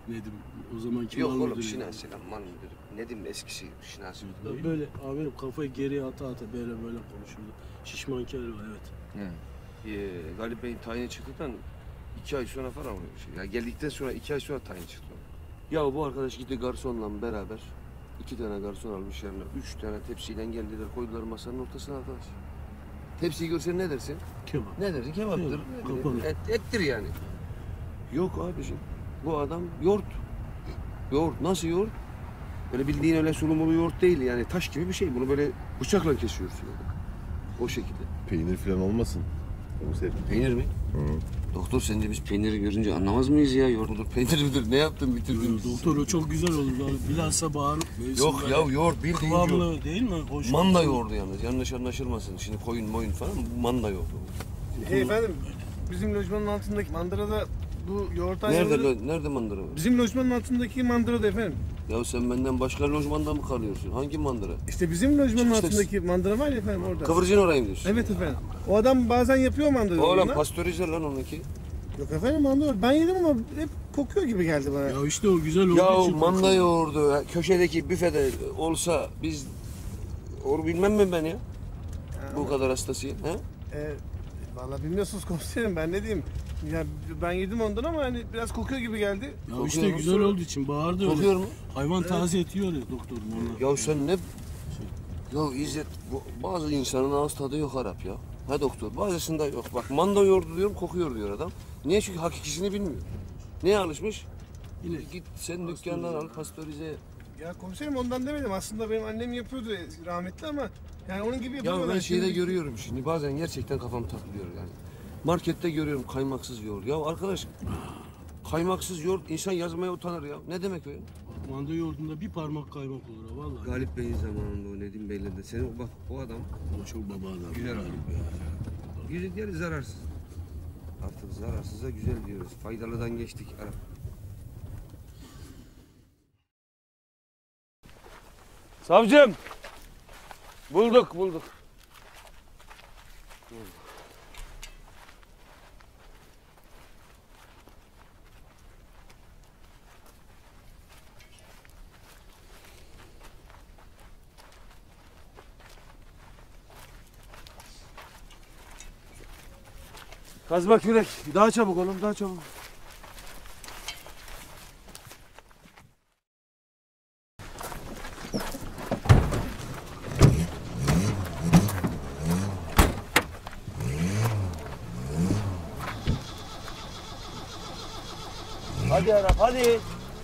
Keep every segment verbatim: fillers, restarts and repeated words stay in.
Nedim. O zamanki Yok mal oğlum müdürü. Şinasi lan mal müdürü. Nedim eskisi Şinasi. Böyle amirim kafayı geriye ata ata böyle böyle konuşurdu. Şişman kel var evet. Hı. Ee, Galip Bey'in tayini çıktıktan iki ay sonra falan oluyor. Şey. Ya geldikten sonra iki ay sonra tayin çıktı. Ya bu arkadaş gitti garsonla beraber iki tane garson almış yanına. Üç tane tepsiyle geldiler koydular masanın ortasına arkadaş. Tepsiyi görsen ne dersin? Kebap. Ne dersin? Kebaptır. Kapalı. Et, ettir yani. Yok abiciğim. Bu adam yoğurt. Yoğurt. Nasıl yoğurt? Böyle bildiğin öyle sulumulu yoğurt değil yani. Taş gibi bir şey. Bunu böyle bıçakla kesiyorsun yani. O şekilde. Peynir falan olmasın. Komiserim. Peynir mi? Hı. Doktor sence biz peyniri görünce anlamaz mıyız ya? Yoğurt mudur, peynir midir? Ne yaptın bitirdin? Doktor o çok güzel olur. Bilhassa bağırıp. Yok ya yoğurt bildiğin yoğurt. Kıvamlı değil mi? Hoş Manda yoğurdu yalnız. Yanlış anlaşılmasın. Şimdi koyun moyun falan manda yoğurdu. Hey efendim, bizim lojmanın altındaki mandırada bu yoğurt Nerede, aynaları... nerede mandıra var? Bizim lojmanın altındaki mandırada efendim. Ya sen benden başka lojmanda mı kalıyorsun? Hangi mandıra? İşte bizim lojmanın İşte- altındaki mandıra var ya efendim orada. Kıvırcın orayım diyorsun. Evet efendim. O adam bazen yapıyor mandırayı. Oğlum onunla. pastörize lan onunki. Yok efendim mandıra. Ben yedim ama hep kokuyor gibi geldi bana. Ya işte o güzel olduğu Ya için. manda yoğurdu ha, köşedeki büfede olsa biz onu bilmem mi ben ya? Bu kadar hastasıyım. He? Ee, Vallahi bilmiyorsunuz komiserim ben ne diyeyim. Ya ben yedim ondan ama hani biraz kokuyor gibi geldi. Ya Kokuyor işte mu? güzel olduğu için bağırdı öyle. Kokuyor mu? Hayvan taze etiyor ya doktorum onlar. Ya sen ne... Ya İzzet, bu, bazı insanın ağız tadı yok Arap ya. Ha doktor, bazısında yok. Bak manda yoğurdu diyorum, kokuyor diyor adam. Niye? Çünkü hakikisini bilmiyor. Neye alışmış? Yine git sen dükkandan al, pastörize. Ya komiserim ondan demedim. Aslında benim annem yapıyordu rahmetli ama yani onun gibi Ya yapıyorlar. ben şeyde Şimdi- görüyorum şimdi, bazen gerçekten kafam takılıyor yani. Markette görüyorum kaymaksız yoğurt. Ya arkadaş, kaymaksız yoğurt insan yazmaya utanır ya. Ne demek o ya? Manda yoğurdunda bir parmak kaymak olur ha vallahi. Galip Bey'in zamanında o Nedim Bey'le de senin bak o adam O çok baba adam. güzel adam. Güzel diğeri zararsız. Artık zararsıza güzel diyoruz. Faydalıdan geçtik. Arap. Savcım. Bulduk, bulduk. Kazma kürek. Daha çabuk oğlum, daha çabuk. Hadi Arap, hadi.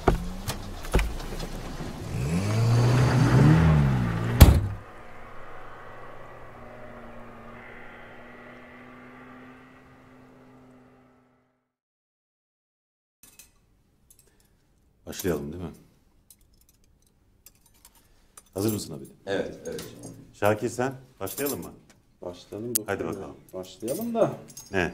Başlayalım değil mi? Hazır mısın abi? Evet, evet. Şakir sen başlayalım mı? Başlayalım. Hadi doktor bakalım. bey. Başlayalım da. Ne?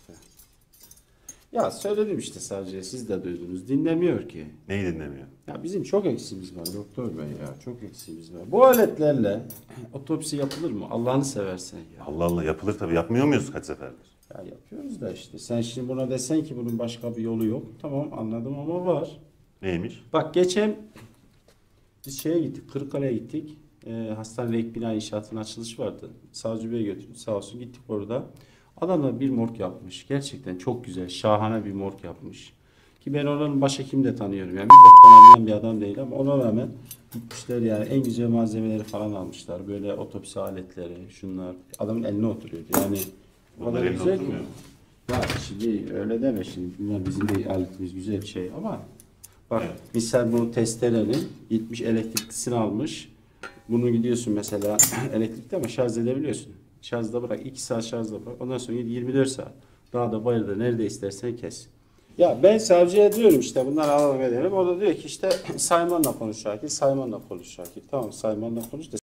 Ya söyledim işte sadece siz de duydunuz. Dinlemiyor ki. Neyi dinlemiyor? Ya bizim çok eksiğimiz var doktor bey ya. Çok eksiğimiz var. Bu aletlerle otopsi yapılır mı? Allah'ını seversen ya. Allah Allah yapılır tabii. Yapmıyor muyuz kaç seferdir? Ya yapıyoruz da işte. Sen şimdi buna desen ki bunun başka bir yolu yok. Tamam anladım ama var. Neymiş? Bak geçen biz şeye gittik. Kırıkkale'ye gittik. Ee, hastanede ek bina inşaatının açılışı vardı. Savcı Bey'e götürdük. Sağ olsun gittik orada. Adamlar bir morg yapmış. Gerçekten çok güzel, şahane bir morg yapmış. Ki ben oranın başhekimini de tanıyorum. Yani bir boktan anlayan bir adam değil ama ona rağmen gitmişler yani en güzel malzemeleri falan almışlar. Böyle otopsi aletleri, şunlar. Adamın eline oturuyordu. Yani o Onlar kadar eline güzel ki. oturmuyor. Ya şimdi öyle deme şimdi. Yani bizim de aletimiz güzel bir şey ama bak misal bu testerenin gitmiş elektriklisini almış. Bunu gidiyorsun mesela elektrikli ama şarj edebiliyorsun. Şarjda bırak. iki saat şarjda bırak. Ondan sonra yirmi dört saat. Daha da bayırda nerede istersen kes. Ya ben savcıya diyorum işte bunları alalım edelim. O da diyor ki işte Sayman'la konuş Şakir. Sayman'la konuş Şakir. Tamam Sayman'la konuş da